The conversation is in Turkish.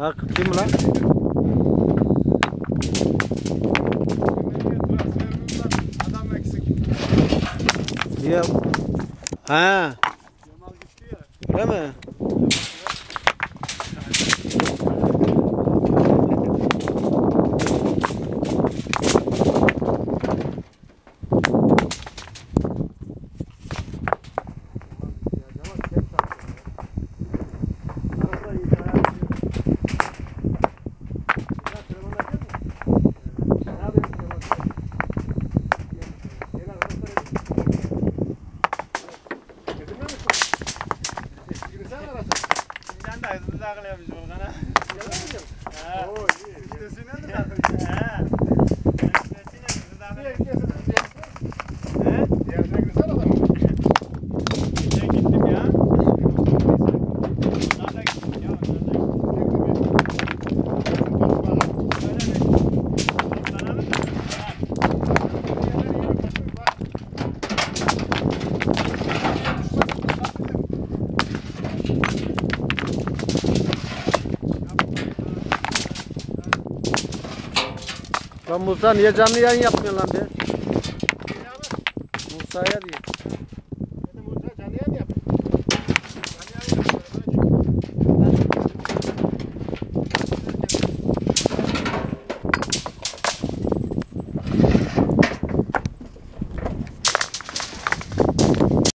Bak kim lan? Adam eksik. Niye? Ha, Yamal gitti ya. öyle mi? Sen de hızlı takılıyormuş Volkan'a. Ha. Oo iyi. Üstesine de takılıyor. Ha. Üstesine hızlı takılıyor. He? Diğerine girsene adamı. Ben gittim ya. Nerede gittim ya? Lan Musa niye canlı yayın yapmıyor lan be? Musa'ya diyor.